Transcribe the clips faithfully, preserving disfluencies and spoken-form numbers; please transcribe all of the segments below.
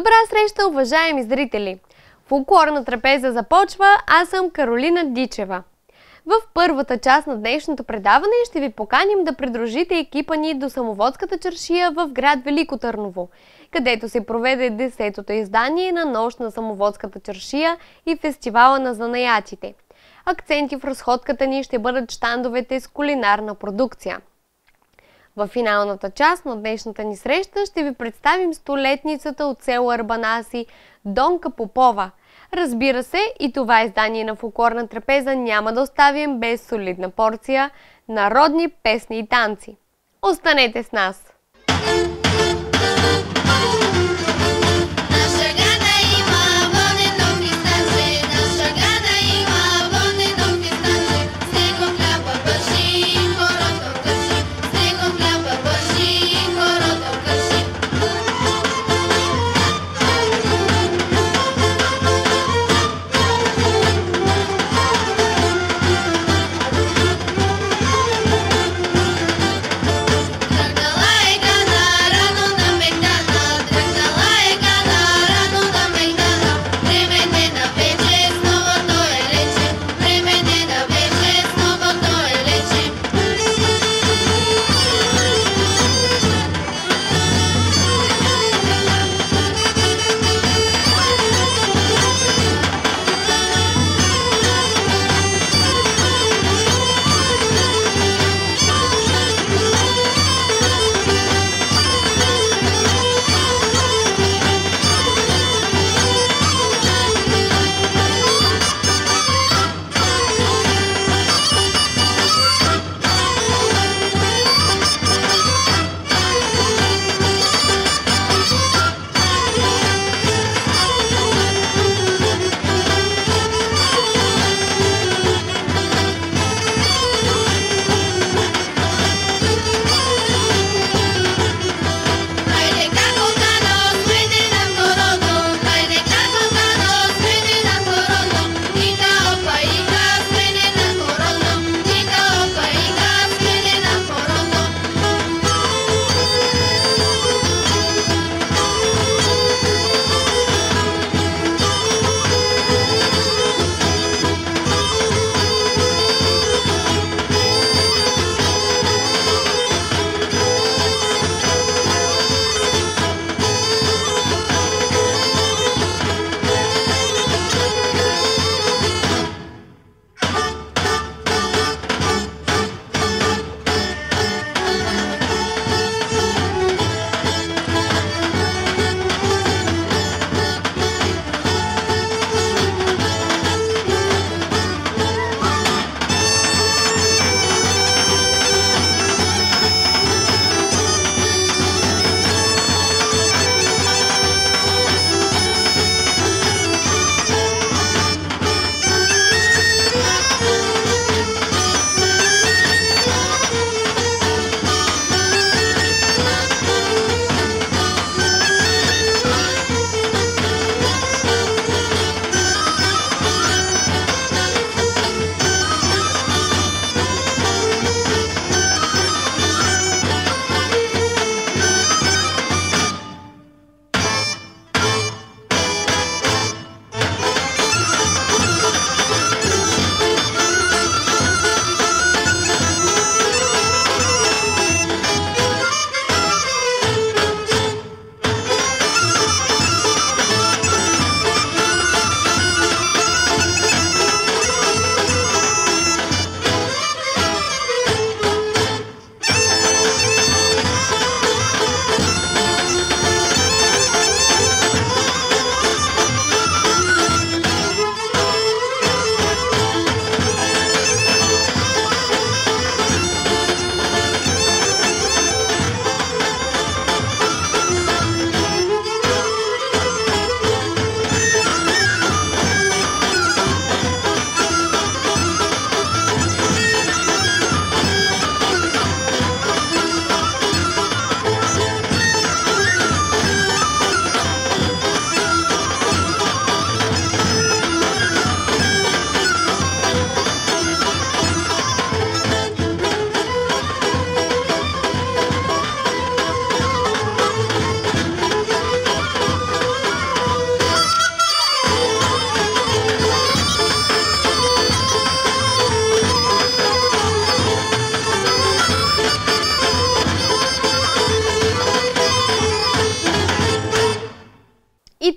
Добра среща, уважаеми зрители! Фолклорна трапеза започва, аз съм Каролина Дичева. В първата част на днешното предаване ще ви поканим да придружите екипа ни до Самоводската чаршия в град Велико Търново, където се проведе десетото издание на Нощ на Самоводската чаршия и фестивала на занаятите. Акценти в разходката ни ще бъдат щандовете с кулинарна продукция. В финалната част на днешната ни среща ще ви представим столетницата от село Арбанаси Донка Попова. Разбира се, и това издание на фолклорна трапеза няма да оставим без солидна порция народни песни и танци. Останете с нас! Like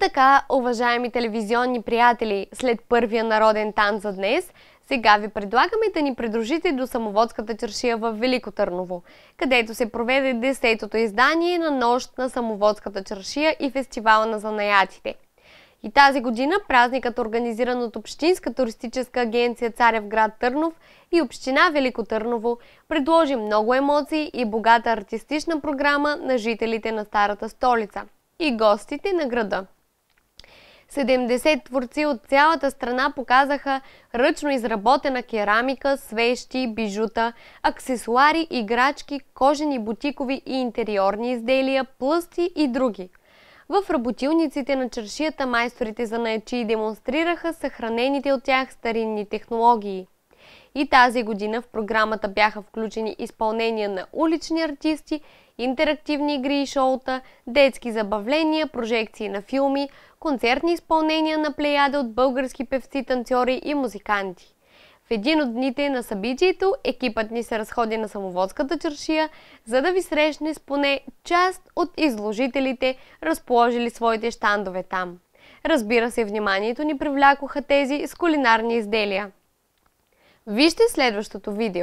така, уважаеми телевизионни приятели, след първия народен танц за днес, сега ви предлагаме да ни придружите до Самоводската чаршия в Велико Търново, където се проведе десетото издание на Нощ на Самоводската чаршия и фестивала на занаятите. И тази година празникът, организиран от Общинска туристическа агенция Царевград Търнов и Община Велико Търново, предложи много емоции и богата артистична програма на жителите на Старата столица и гостите на града. седемдесет творци от цялата страна показаха ръчно изработена керамика, свещи, бижута, аксесуари, играчки, кожени бутикови и интериорни изделия, плъсти и други. В работилниците на чаршията майсторите занаятчии демонстрираха съхранените от тях старинни технологии. И тази година в програмата бяха включени изпълнения на улични артисти, интерактивни игри и шоута, детски забавления, прожекции на филми, концертни изпълнения на плеяда от български певци, танцори и музиканти. В един от дните на събитието екипът ни се разходи на Самоводската чаршия, за да ви срещне с поне част от изложителите, разположили своите щандове там. Разбира се, вниманието ни привлякоха тези с кулинарни изделия. Вижте следващото видео.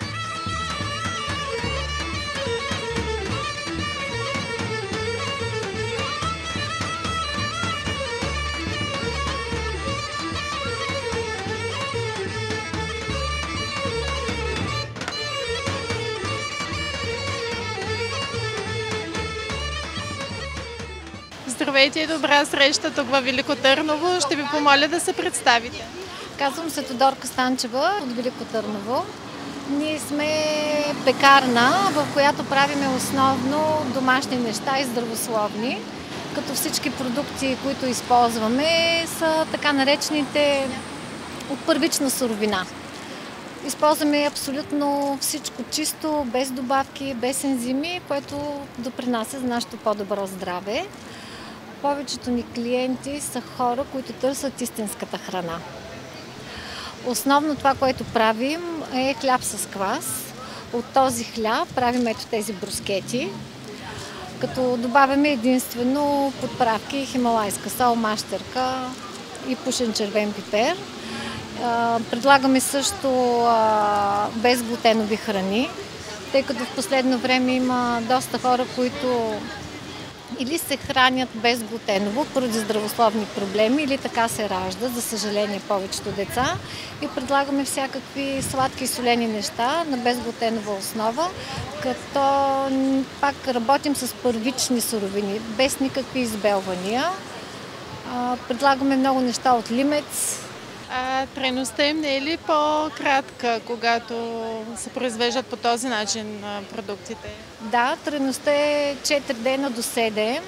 Здравейте и добра среща тук във Велико Търново. Ще ви помоля да се представите. Казвам се Тодорка Станчева от Велико Търново. Ние сме пекарна, в която правиме основно домашни неща и здравословни, като всички продукти, които използваме, са така наречените от първична суровина. Използваме абсолютно всичко чисто, без добавки, без ензими, което допринася за нашето по-добро здраве. Повечето ни клиенти са хора, които търсят истинската храна. Основно това, което правим, е хляб с квас. От този хляб правим ето тези брускети, като добавяме единствено подправки, хималайска сол, мащерка и пушен червен пипер. Предлагаме също безглутенови храни, тъй като в последно време има доста хора, които или се хранят безглутеново поради здравословни проблеми, или така се раждат, за съжаление, повечето деца. И предлагаме всякакви сладки и солени неща на безглутенова основа, като пак работим с първични суровини, без никакви избелвания. Предлагаме много неща от лимец. А трайността им не е ли по-кратка, когато се произвеждат по този начин продуктите? Да, трайността е четири дена до седем,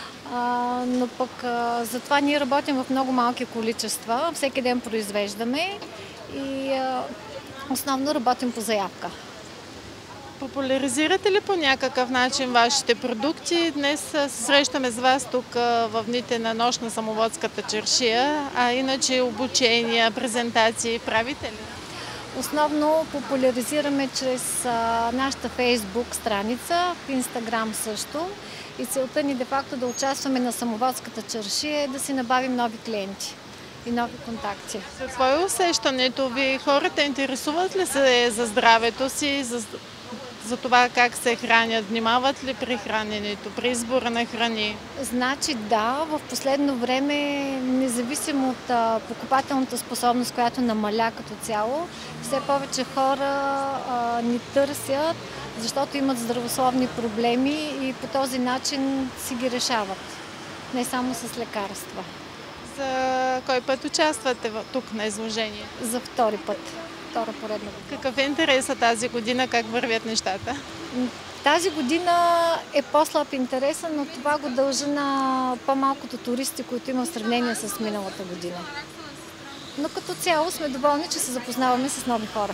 но пък затова ние работим в много малки количества. Всеки ден произвеждаме и основно работим по заявка. Популяризирате ли по някакъв начин вашите продукти? Днес се срещаме с вас тук в дните на Нощ на Самоводската чаршия, а иначе обучения, презентации правите ли? Основно популяризираме чрез а, нашата Фейсбук страница, в Инстаграм също. И целта ни де-факто да участваме на Самоводската чаршия е да си набавим нови клиенти и нови контакти. Какво е усещането ви? Хората интересуват ли се за здравето си, за, за това как се хранят? Внимават ли при храненето, при избора на храни? Значи да, в последно време, независимо от а, покупателната способност, която намаля като цяло, все повече хора а, ни търсят, защото имат здравословни проблеми и по този начин си ги решават, не само с лекарства. За кой път участвате тук на изложение? За втори път, втора поредна. Какъв е интересът тази година, как вървят нещата? Тази година е по-слаб интереса, но това го дължа на по-малкото туристи, които има в сравнение с миналата година. Но като цяло сме доволни, че се запознаваме с нови хора.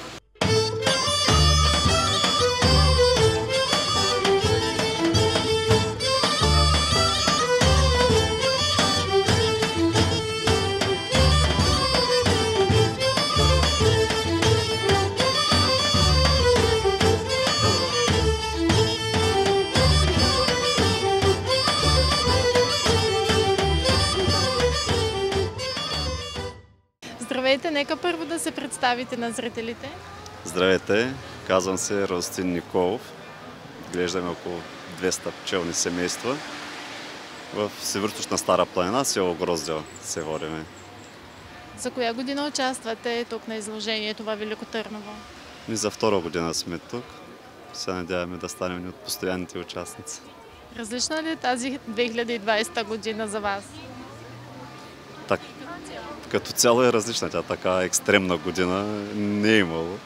Здравейте, нека първо да се представите на зрителите. Здравейте, казвам се Радостин Николов. Глеждаме около двеста пчелни семейства. В Североизточна Стара планина, село Гроздьел се водиме. За коя година участвате тук на изложението във Велико Търново? И за втора година сме тук. Се надяваме да станем ни от постоянните участници. Различна ли е тази две хиляди и двадесета година за вас? Так, като цяло е различна. Тя така екстремна година не е имало.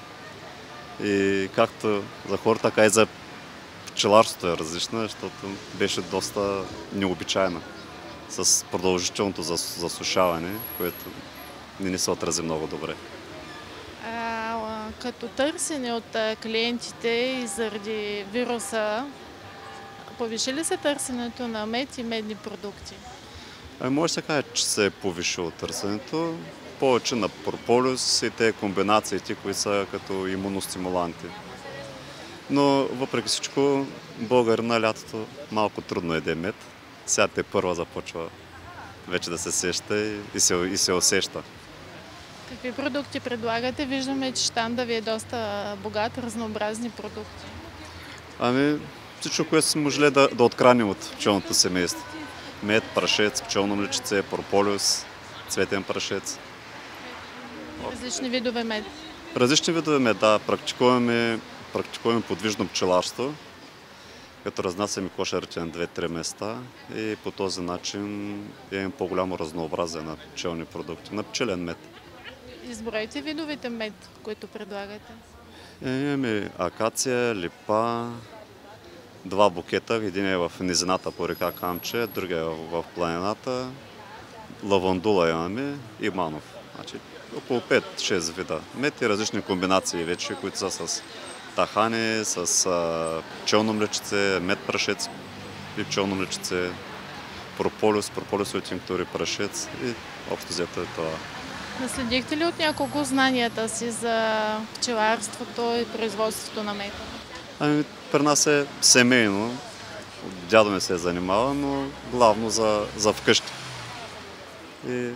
И както за хората, така и за пчеларството е различна, защото беше доста необичайна. С продължителното засушаване, което не ни се отрази много добре. А, като търсене от клиентите и заради вируса, повиши ли се търсенето на мед и медни продукти? Ами може да се каже, че се е повишило търсенето. Повече на прополюс и те комбинациите, които са като имуностимуланти. Но въпреки всичко, българина лятото малко трудно еде мед. Сега те първа започва вече да се сеща и се, и се усеща. Какви продукти предлагате? Виждаме, че щанда ви е доста богат, разнообразни продукти. Ами всичко, което сме можели да, да откраним от пчелното семейство. Мед, прашец, пчелно млечице, прополюс, цветен прашец. Различни видове мед. Различни видове мед, да. Практикуваме, практикуваме подвижно пчеларство, като разнасяме кошерите на две-три места и по този начин имаме по-голямо разнообразие на пчелни продукти, на пчелен мед. Изброете видовете мед, които предлагате. Имаме акация, липа, два букета. Един е в низината по река Камче, другия е в планината. Лавандула имаме и манов. Значи, около пет-шест вида мед и различни комбинации вече, които са с тахани, с а, пчелно млечице, мед прашец и пчелно млечице, прополюс, прополюсови тинктури, прашец и общо взето е това. Наследихте ли от няколко знанията си за пчеларството и производството на мед? Ами, при нас е семейно. Дядо ми се е занимава, но главно за, за вкъщи. И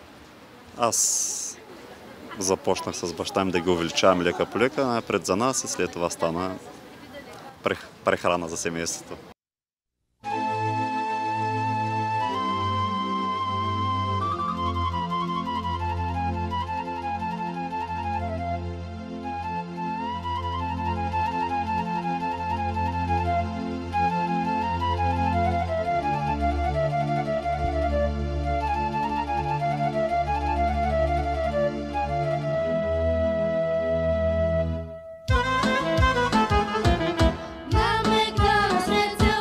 аз започнах с баща ми да ги увеличавам лека по лека, най-пред за нас и след това стана прехрана за семейството. Na McDonald's, let's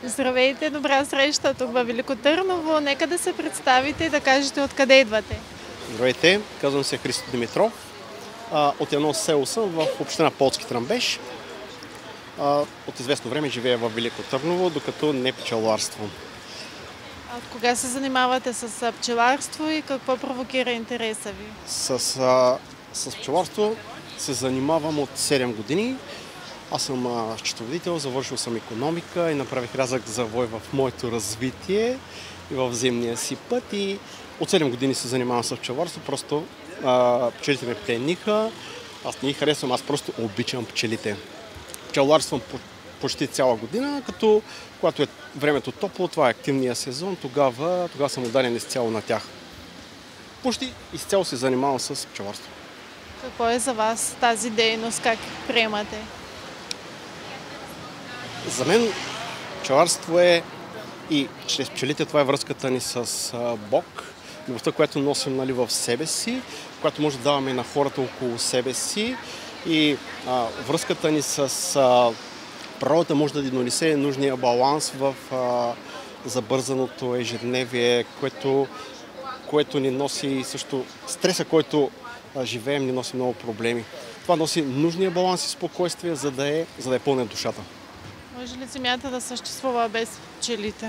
Здравейте, добра среща тук във Велико Търново. Нека да се представите и да кажете откъде идвате. Здравейте, казвам се Христо Димитров. От едно село съм в община Полски Тръмбеш. От известно време живея в Велико Търново, докато не пчеларствам. А от кога се занимавате с пчеларство и какво провокира интереса ви? С, с пчеларство се занимавам от седем години. Аз съм счетоводител, завършил съм икономика и направих рязък завой в моето развитие и в земния си път. И от седем години се занимавам с пчеларство. Просто а, пчелите ме плениха. Аз не ги харесвам, аз просто обичам пчелите. Пчеларствам по, почти цяла година, като когато е времето топло, това е активния сезон, тогава, тогава съм ударен изцяло на тях. Почти изцяло се занимавам с пчеларство. Какво е за вас тази дейност? Как приемате? За мен пчеларство е и чрез пчелите това е връзката ни с Бог, любовта, която носим, нали, в себе си, която може да даваме на хората около себе си и а, връзката ни с а, природата може да донесе нужния баланс в а, забързаното ежедневие, което, което ни носи също стреса, който а, живеем, ни носи много проблеми. Това носи нужния баланс и спокойствие, за да е, за да е пълна душата. Може ли земята да съществува без пчелите?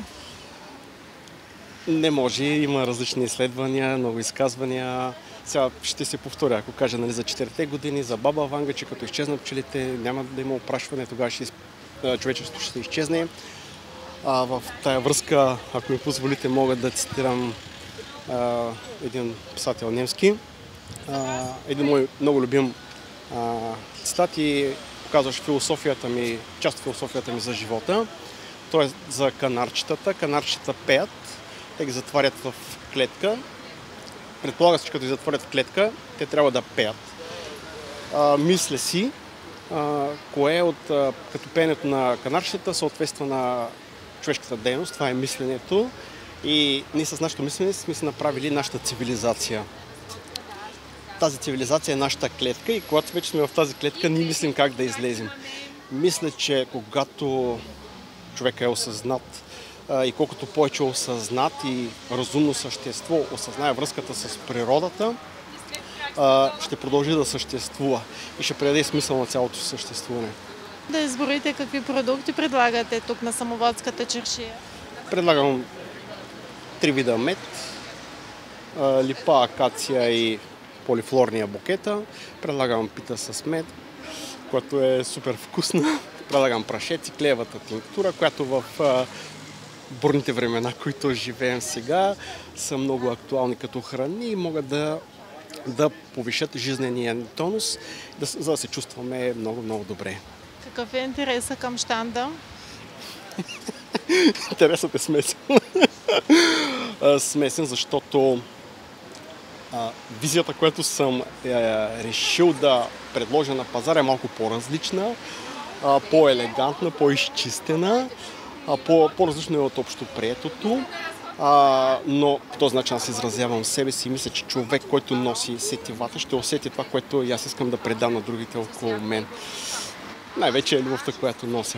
Не може. Има различни изследвания, много изказвания. Сега ще се повторя, ако кажа, нали, за четирите години, за баба Ванга, че като изчезнат пчелите, няма да има опрашване, тогава ще, човечеството ще изчезне. А, в тая връзка, ако ми позволите, мога да цитирам а, един писател немски. А, един мой много любим а, цитат и показваш философията ми, част от философията ми за живота. То е за канарчетата. Канарчетата пеят, те ги затварят в клетка. Предполага се, че като ги затворят в клетка, те трябва да пеят. А, мисля си, а, кое от а, като пеенето на канарчетата съответства на човешката дейност. Това е мисленето. И ние с нашето мислене сме си направили нашата цивилизация. Тази цивилизация е нашата клетка и когато вече сме в тази клетка, ние мислим как да излезем. Мисля, че когато човек е осъзнат и колкото повече осъзнат и разумно същество осъзнае връзката с природата, ще продължи да съществува и ще предаде смисъл на цялото съществуване. Да изборите какви продукти предлагате тук на Самоводската чаршия? Предлагам три вида мед, липа, акация и полифлорния букета. Предлагам пита с мед, която е супер вкусна. Предлагам прашеци, клеевата тинктура, която в а, бурните времена, които живеем сега, са много актуални като храни и могат да, да повишат жизнения тонус, да, за да се чувстваме много-много добре. Какъв е интересът към щанда? Интересът е смесен. Смесен, защото а, визията, която съм е, решил да предложа на пазара, е малко по-различна, а, по-елегантна, по-изчистена, а, по- по-различно е от общо приетото. А, но по този начин аз изразявам себе си и мисля, че човек, който носи сетивата, ще усети това, което и аз искам да предам на другите около мен. Най-вече е любовта, която нося.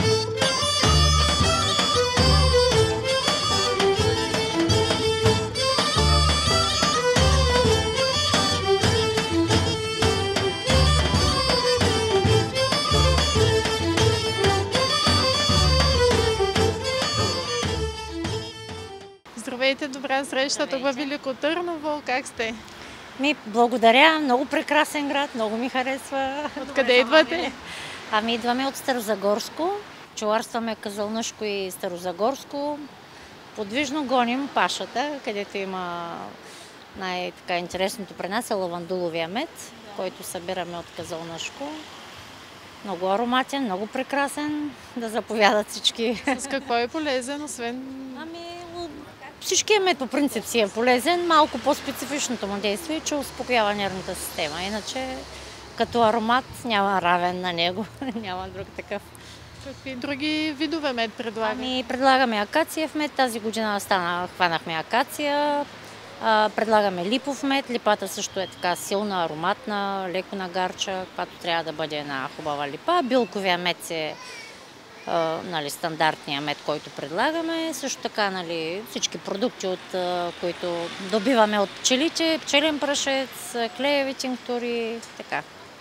Здравейте, добра среща тук във Велико Търново. Как сте? Ми, благодаря. Много прекрасен град, много ми харесва. Откъде идвате? Ами идваме от Старозагорско. Пчеларстваме Казълнишко и Старозагорско. Подвижно гоним пашата, където има най-така интересното при нас е лавандуловия мед, който събираме от Казълнишко. Много ароматен, много прекрасен. Да заповядат всички. С какво е полезен, освен... Ами, всичкият мед по принцип си е полезен. Малко по-специфичното му действие, че успокоява нервната система. Иначе като аромат няма равен на него. Няма друг такъв. Какви други видове мед предлагате? Ами, предлагаме акациев мед. Тази година стана, хванахме акация. А, предлагаме липов мед. Липата също е така силна, ароматна, леко нагарча, която трябва да бъде една хубава липа. Билковия мед се а, нали, стандартния мед, който предлагаме. Също така, нали, всички продукти, от а, които добиваме от пчелите, пчелен прашец, клееви тинктури, така.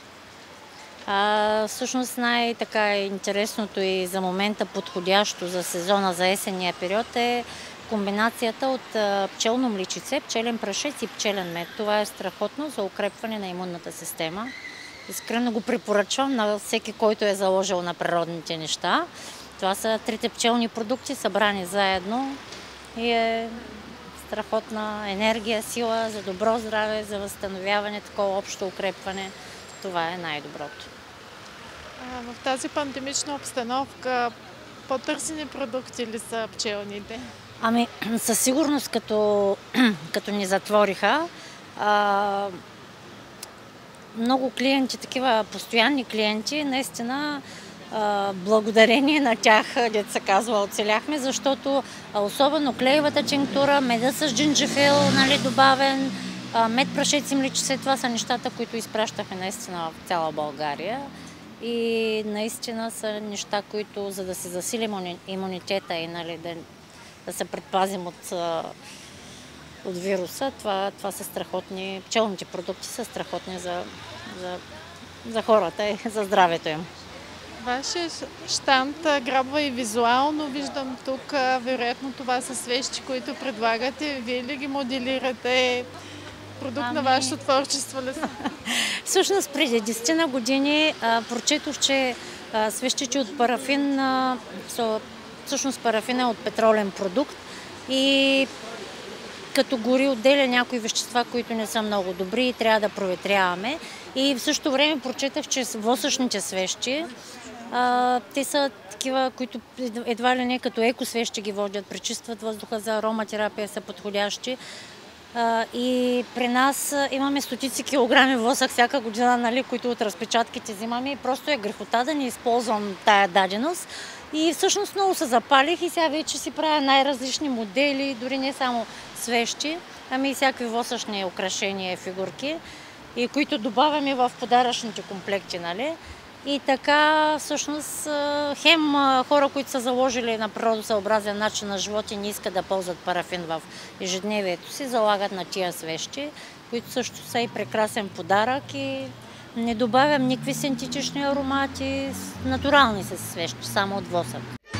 А, всъщност най-така интересното и за момента подходящо за сезона, за есенния период е комбинацията от а, пчелно мличице, пчелен прашец и пчелен мед. Това е страхотно за укрепване на имунната система. Искрено го препоръчвам на всеки, който е заложил на природните неща. Това са трите пчелни продукти, събрани заедно и е страхотна енергия, сила за добро здраве, за възстановяване, такова общо укрепване. Това е най-доброто. В тази пандемична обстановка по-търсени продукти ли са пчелните? Ами, със сигурност, като, като ни затвориха, а, много клиенти, такива постоянни клиенти, наистина а, благодарение на тях, дето се казва, оцеляхме, защото а, особено клеевата тинктура, меда с джинджифил, нали, добавен, а, мед, прашец и мличице, това са нещата, които изпращахме наистина в цяла България. И наистина са неща, които, за да се засили имунитета и, нали, да, да се предпазим от, от вируса, това, това са страхотни, пчелните продукти са страхотни за, за, за хората и за здравето им. Вашия щанд грабва и визуално, виждам тук, вероятно това са свещи, които предлагате. Вие ли ги моделирате? Продукт ами... на вашето творчество ли са? Всъщност преди десет години а, прочетох, че а, свещите от парафин, а, са, всъщност парафин е от петролен продукт и като гори отделя някои вещества, които не са много добри и трябва да проветряваме. И в същото време прочетах, че восъчните свещи, а, те са такива, които едва ли не като екосвещи ги водят, пречистват въздуха за ароматерапия, са подходящи. Uh, и при нас uh, имаме стотици килограми восък всяка година, нали, които от разпечатките взимаме и просто е грехота да не използвам тая даденост. И всъщност много се запалих и сега вече си правя най-различни модели, дори не само свещи, ами и всякакви восъчни украшения и фигурки, и които добавяме в подаръчните комплекти, нали. И така, всъщност, хем хора, които са заложили на природосъобразен начин на живот и не искат да ползват парафин в ежедневието си, залагат на тия свещи, които също са и прекрасен подарък и не добавям никакви синтетични аромати, натурални са свещи, само от восък.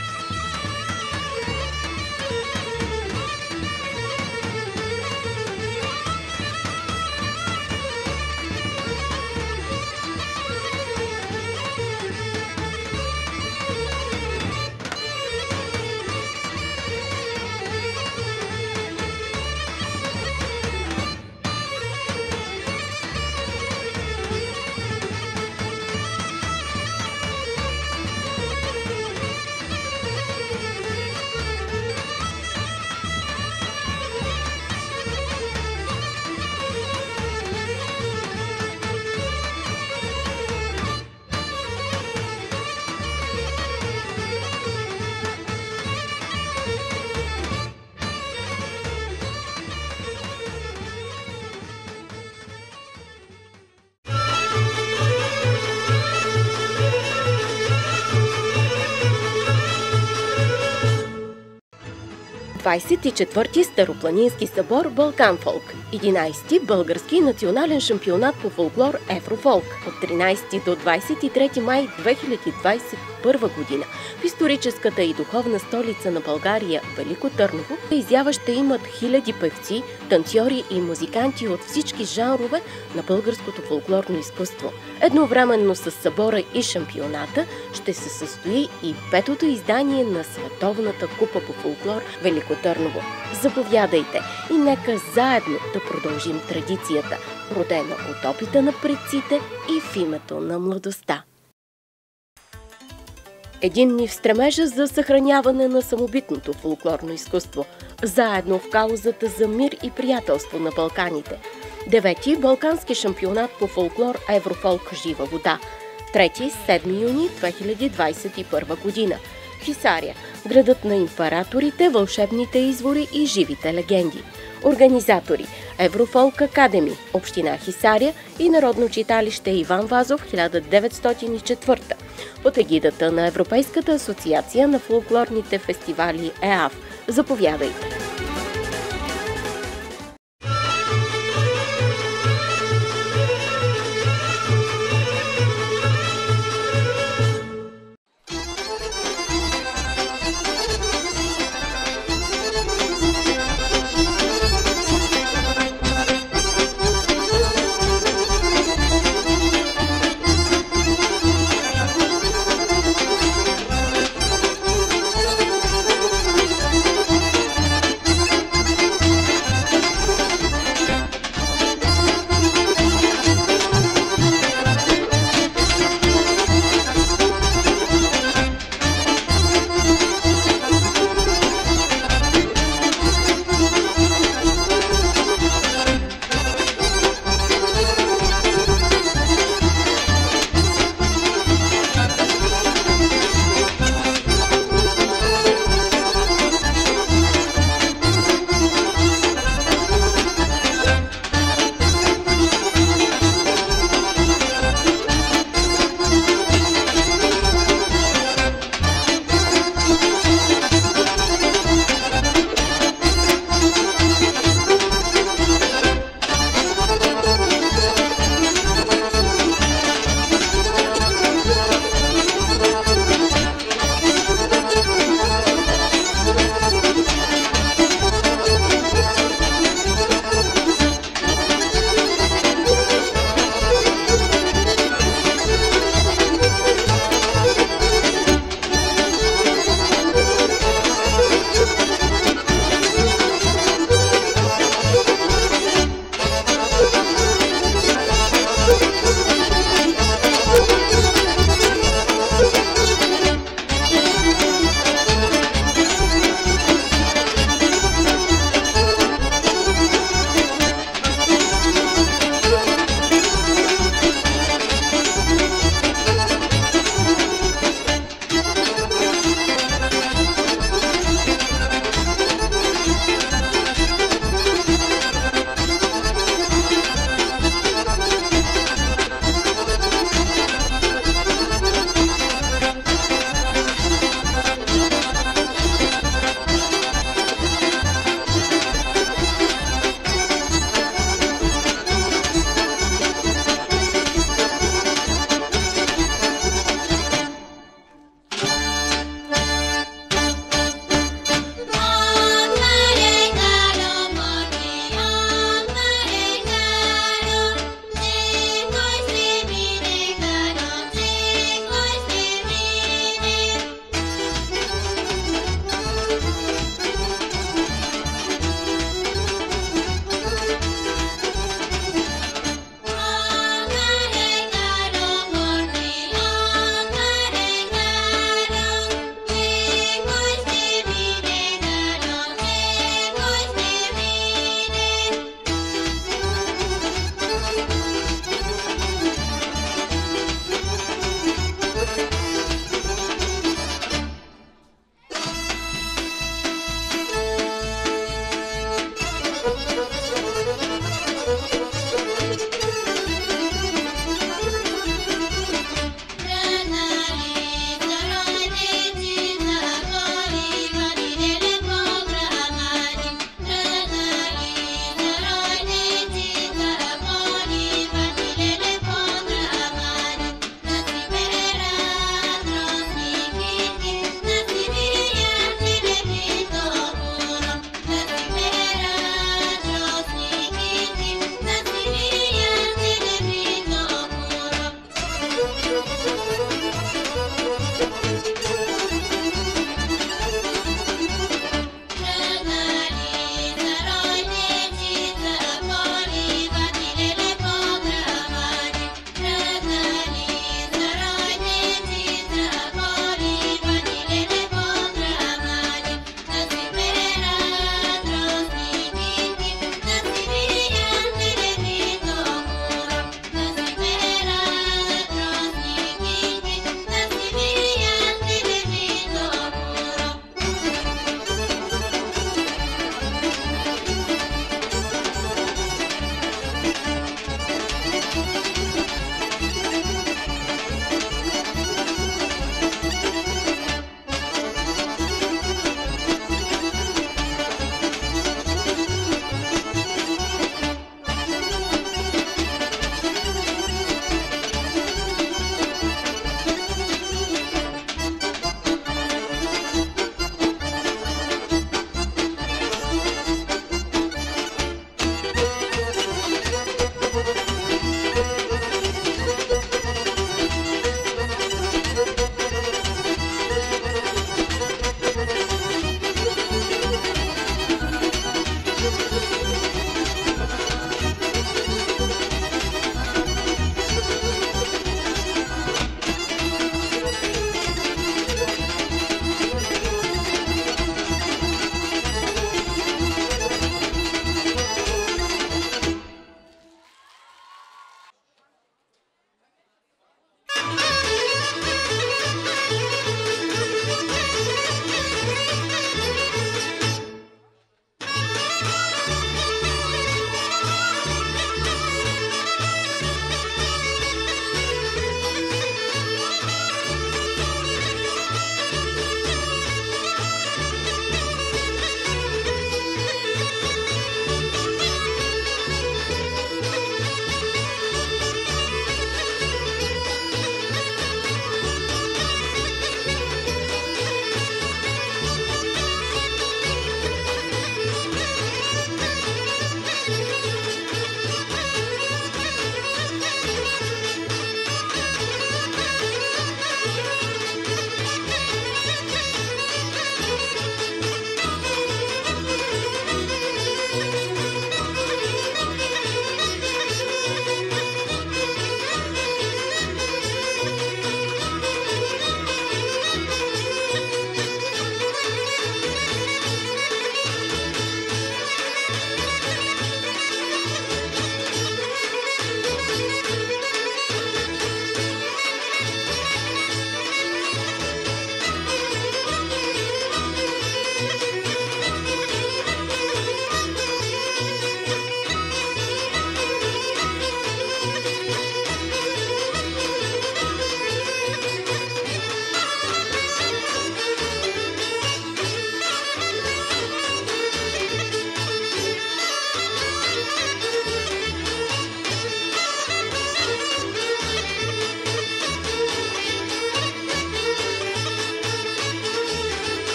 двадесет и четвърти Старопланински събор Балкан Фолк, единадесети Български национален шампионат по фолклор Еврофолк от тринадесети до двадесет и трети май две хиляди двадесет и първа година в историческата и духовна столица на България Велико Търново. Изява ще имат хиляди певци, танцори и музиканти от всички жанрове на българското фолклорно изкуство. Едновременно с събора и шампионата ще се състои и петото издание на Световната купа по фолклор Велико Търново. Заповядайте и нека заедно да продължим традицията, родена от опита на предците и в името на младостта. Единни в стремежа за съхраняване на самобитното фолклорно изкуство, заедно в каузата за мир и приятелство на Балканите. Девети Балкански шампионат по фолклор Еврофолк Жива вода. трети - седми юни две хиляди двадесет и първа година. Хисаря, градът на императорите, вълшебните извори и живите легенди. Организатори – Еврофолк Академи, община Хисаря и Народно читалище Иван Вазов хиляда деветстотин и четвърта. под егидата на Европейската асоциация на фолклорните фестивали ЕАФ. Заповядайте!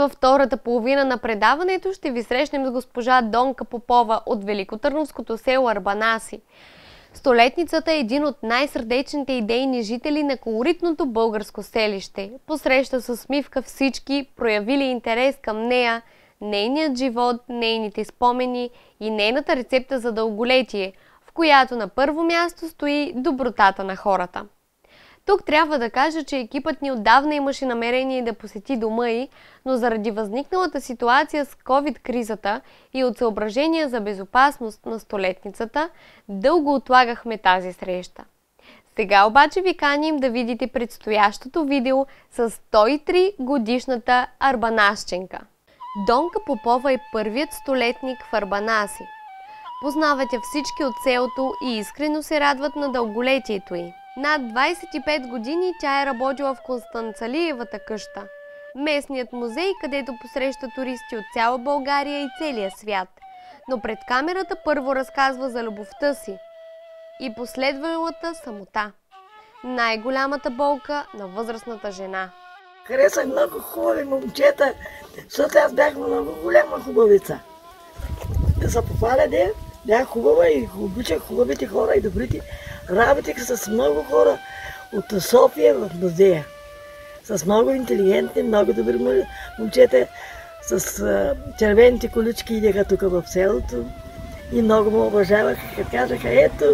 във втората половина на предаването ще ви срещнем с госпожа Донка Попова от великотърновското село Арбанаси. Столетницата е един от най-сърдечните идейни жители на колоритното българско селище. Посреща с усмивка всички, проявили интерес към нея, нейният живот, нейните спомени и нейната рецепта за дълголетие, в която на първо място стои добротата на хората. Тук трябва да кажа, че екипът ни отдавна имаше намерение да посети дома й, но заради възникналата ситуация с ковид-кризата и от съображения за безопасност на столетницата, дълго отлагахме тази среща. Сега обаче ви каним да видите предстоящото видео с сто и три годишната арбанасченка. Донка Попова е първият столетник в Арбанаси. Познават я всички от селото и искрено се радват на дълголетието й. Над двайсет и пет години тя е работила в Констанцалиевата къща, местният музей, където посреща туристи от цяла България и целия свят. Но пред камерата първо разказва за любовта си и последвалата самота. Най-голямата болка на възрастната жена. Харесах много хубави момчета, защото аз бях много голяма хубавица. Да се попаля, де, бях хубава и обичах хубавите хора и добрите. Работих с много хора от София в музея. С много интелигентни, много добри момчета. С а, червените колички идеха тук в селото. И много му уважаваха, като казаха, ето,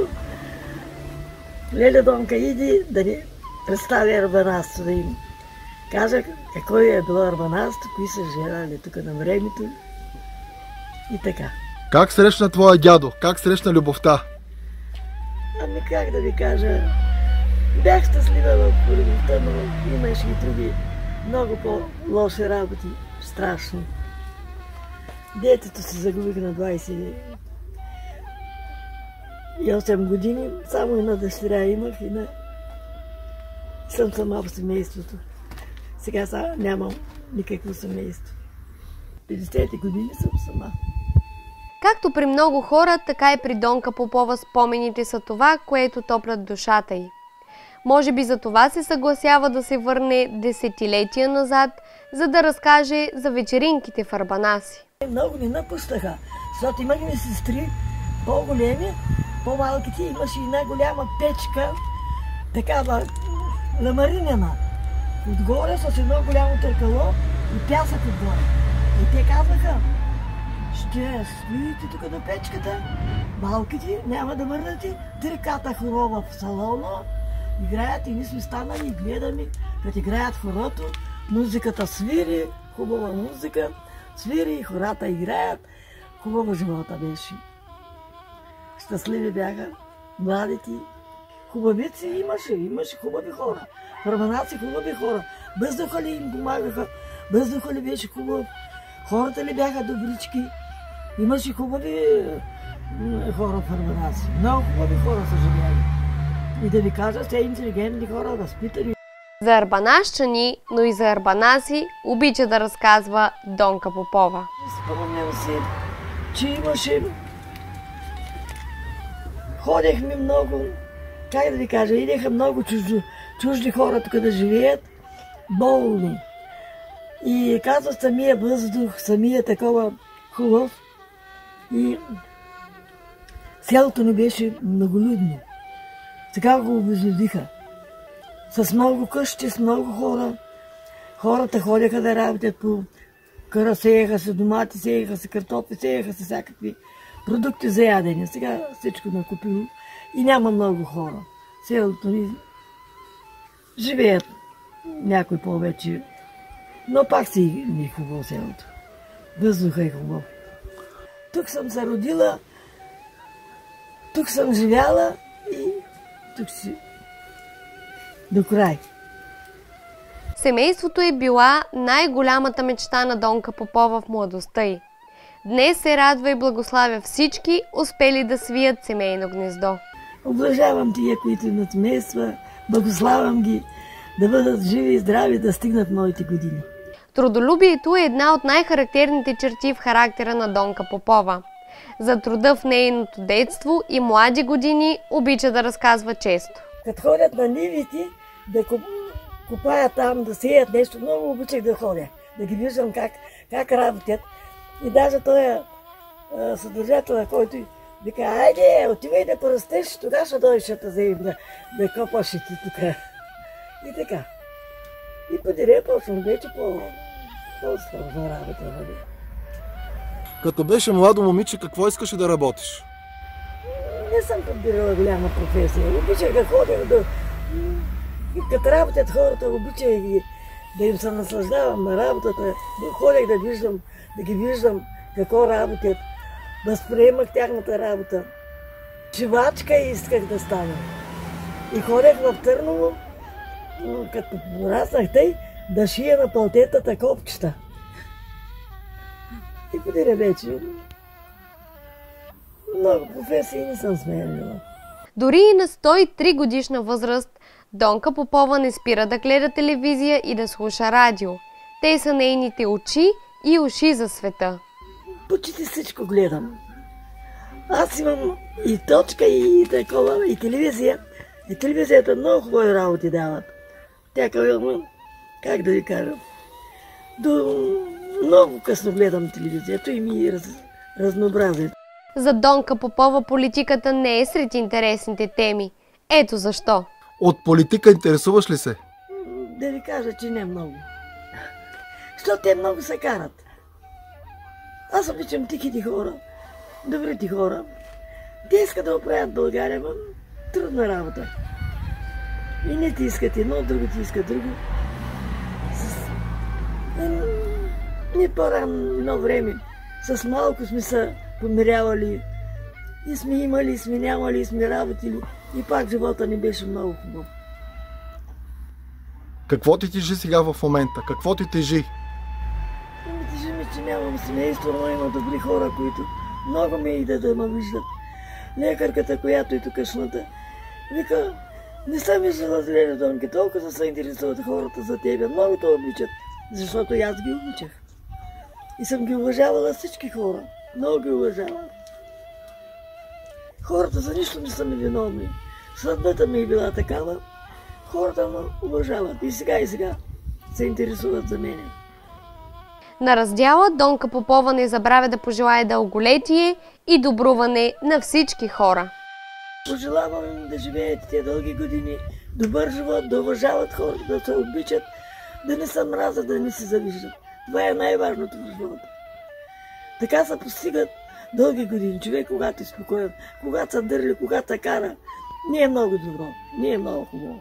Леля Донка, иди да ни представи арбанасто, да им кажа какво е било арбанасто, кои са желали тук на времето и така. Как срещна твоя дядо? Как срещна любовта? Ами как да ви кажа, бях щастлива в любовта, но имаше и други много по-лоши работи, страшни. Детето се загубих на двайсет и осем години, само една дъщеря имах и на... съм сама в семейството. Сега са, нямам никакво семейство. петдесет години съм сама. Както при много хора, така и при Донка Попова спомените са това, което топлят душата й. Може би за това се съгласява да се върне десетилетия назад, за да разкаже за вечеринките в Арбанаси. Много ни напущаха, защото имахме сестри по-големи, по-малките, имаше една голяма печка, такава ламаринена. Отгоре с едно голямо търкало и пясък отгоре. И те казаха, ще стоите тук до печката, малките няма да мърнете, триката хоро в салона, играят и ние сме станали и гледаме, като играят хорото, музиката свири, хубава музика, свири, хората играят, хубаво живота беше. Щастливи бяха младите, хубавици имаше, имаше хубави хора, арбанаци хубави хора, въздуха ли им помагаха, въздуха ли беше хубав, хората ли бяха добрички, имаше хубави хора в Арбанаси, много хубави хора са живели. И да ви кажа, те интелигентни хора, възпитани. За арбанасчани, но и за арбанаси обича да разказва Донка Попова. Спомням си, че имаше... Ходехме много, как да ви кажа, идеха много чужди, чужди хора тук да живеят, болни. И казва самия въздух, самия такова хубав. И селото ни беше многолюдно. Така го обезлюдиха. С много къщи, с много хора. Хората ходеха да работят по къра, сеяха се домати, сеяха се картофи, сеяха се всякакви продукти за ядене. Сега всичко накупило и няма много хора. Селото ни живеят някой повече, но пак си ни е хубаво селото. Въздуха е хубав. Тук съм се родила, тук съм живяла и тук си до край. Семейството е била най-голямата мечта на Донка Попова в младостта й. Днес се радва и благославя всички, успели да свият семейно гнездо. Облажавам тия, които имат семейства, благославям ги да бъдат живи и здрави, да стигнат моите години. Трудолюбието е една от най-характерните черти в характера на Донка Попова. За труда в нейното детство и млади години обича да разказва често. Като ходят на нивите, да купаят там, да сеят нещо, много обичах да ходя. да ги виждам как, как работят. И даже този съдържател, който вика, айде, отивай да порастеш, тогава ще дойдеш да вземем да, да копаш и ти тук. И така. И по директ почвам вече по-сложна работа. Нали? Като беше младо момиче, какво искаше да работиш? Не съм подбирала голяма професия. Обичах да ходя, да... И като работят хората, обичах ги, да им се наслаждавам на работата. Ходех да виждам, да ги виждам какво работят. Възприемах тяхната работа. Шивачка исках да стана. И ходех в Търново, като пораснах тъй, да шия на палтетата копчета. И подире вече. Много професии не съм сменила. Дори и на сто и три годишна възраст, Донка Попова не спира да гледа телевизия и да слуша радио. Те са нейните очи и уши за света. Почти всичко гледам. Аз имам и точка, и такова, и телевизия. И телевизията много хубави работи дават. Тя казва, как да ви кажа, до много късно гледам телевизията и ми раз, разнообразие. За Донка Попова политиката не е сред интересните теми. Ето защо. От политика интересуваш ли се? Да ви кажа, че не много. Защото те много се карат. Аз обичам тихите хора, добрите хора. Те искат да оправят България, но трудна работа. И не ти искат едно, другите искат друго. С... Не по-рано време. С малко сме се помирявали. И сме имали, и сме нямали, и сме работили. И пак живота ни беше много хубав. Какво ти тежи сега в момента? Какво ти тежи? Ами тежи ми, че нямам семейство, но има добри хора, които много ме идат да ме виждат. Лекарката, която е тукашната, вика, не съм виждала зелени Донки, толкова се интересуват хората за тебе. Много те обичат, защото и аз ги обичах. И съм ги уважавала всички хора. Много ги уважавам. Хората за нищо не са ми виновни. Съдбата ми е била такава. Хората ме уважават. И сега, и сега се интересуват за мене. На раздяла Донка Попова не забравя да пожелае дълголетие и добруване на всички хора. Пожелавам им да живеят тези дълги години, добър живот, да уважават хората, да се обичат, да не се мразят, да не се завиждат. Това е най-важното в живота. Така се постигат дълги години. Човек, когато е спокоен, когато се дърли, когато се кара, не е много добро, не е много хубаво.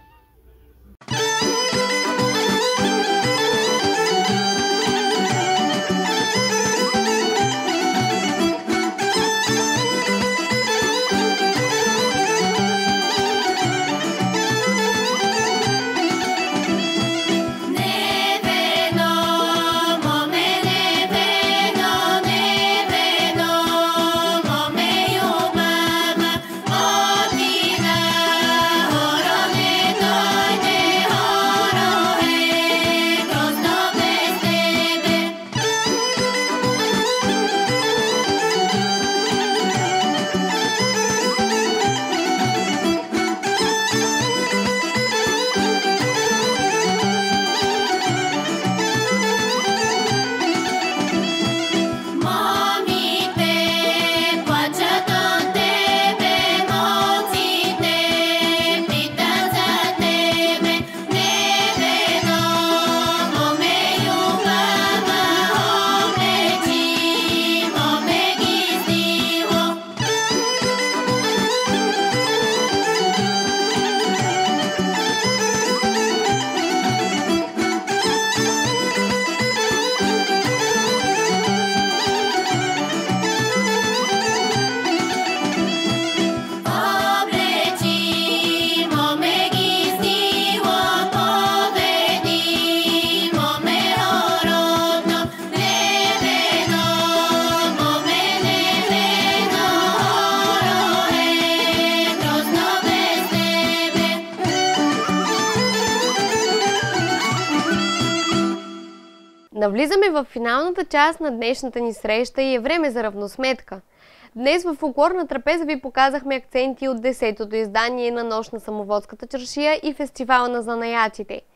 Навлизаме в финалната част на днешната ни среща и е време за равносметка. Днес в Фолклорна трапеза ви показахме акценти от десетото издание на Нощ на самоводската чаршия и фестивала на занаятите.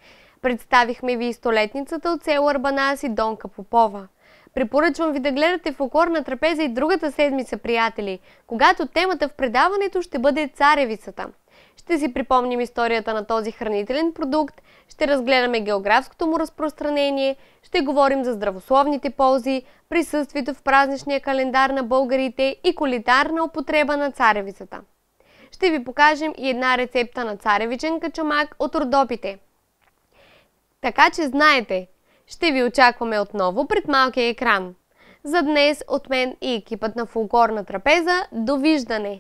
Представихме ви и столетницата от село Арбанас и Донка Попова. Препоръчвам ви да гледате Фолклорна трапеза и другата седмица, приятели, когато темата в предаването ще бъде царевицата. Ще си припомним историята на този хранителен продукт, ще разгледаме географското му разпространение, ще говорим за здравословните ползи, присъствието в празничния календар на българите и кулинарна употреба на царевицата. Ще ви покажем и една рецепта на царевичен качамак от Родопите. Така че знаете, ще ви очакваме отново пред малкия екран. За днес от мен и екипът на Фолклорна трапеза, довиждане!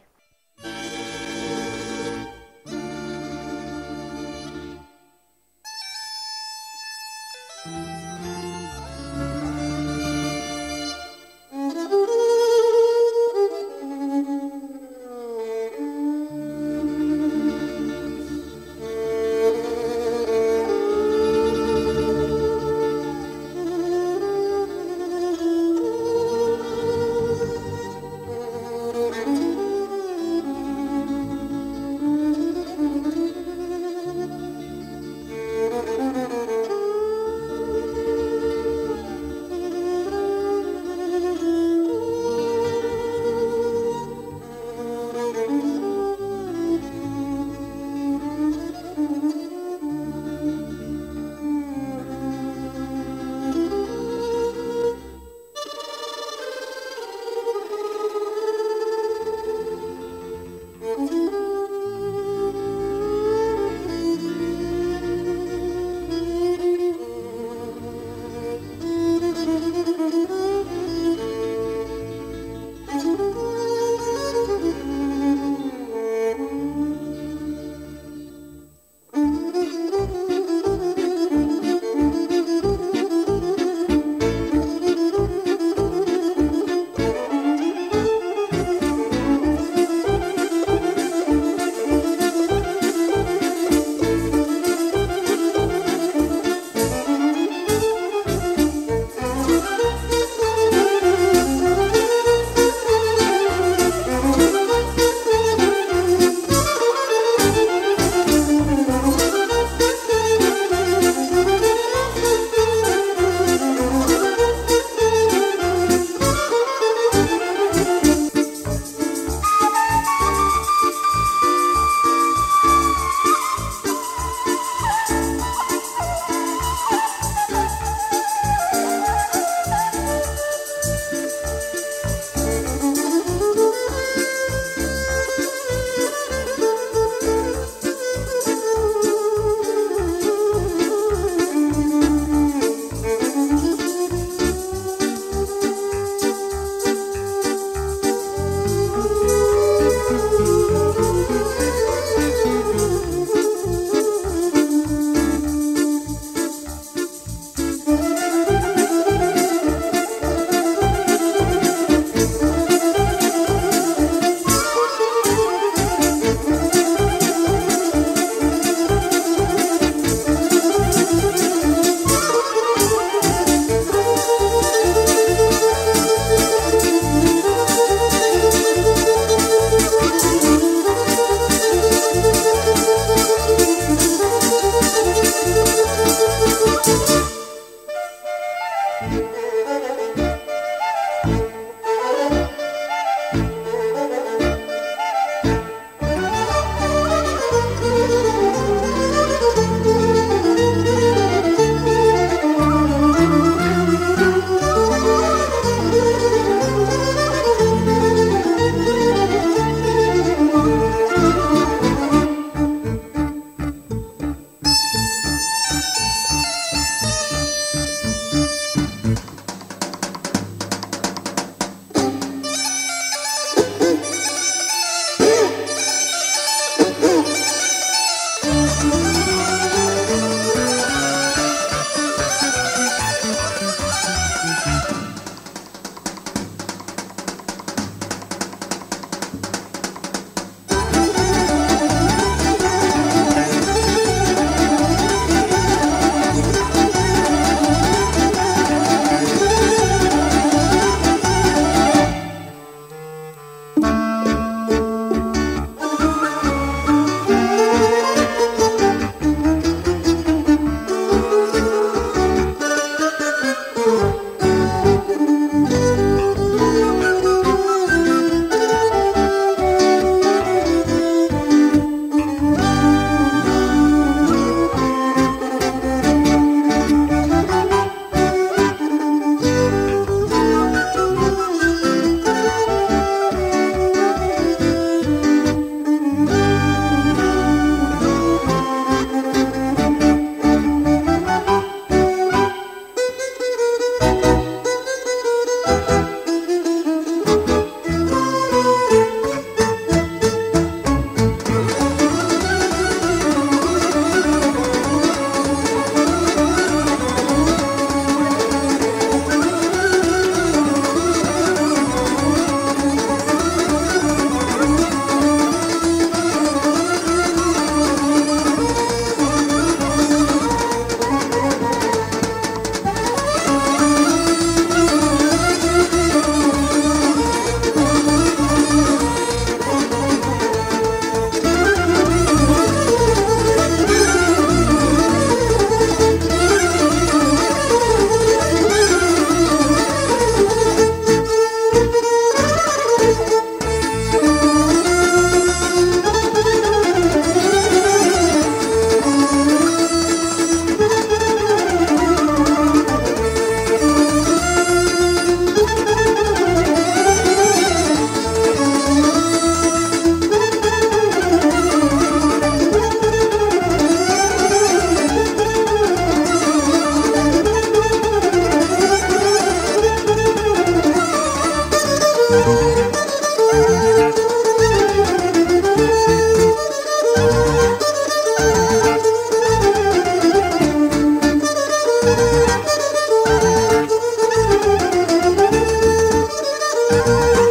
Thank you.